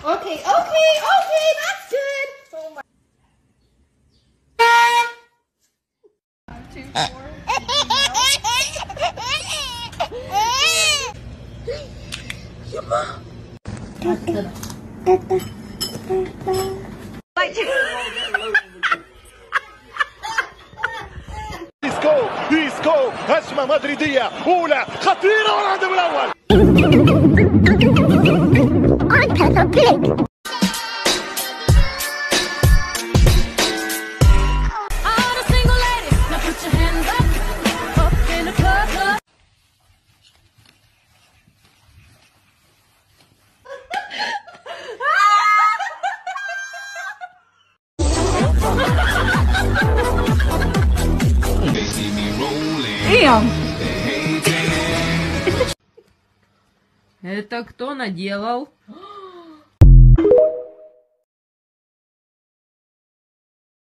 Okay, that's good. Oh my. 2, إيسكو هجمة مدريدية أولى خطيرة والهدف الأول. Это кто наделал?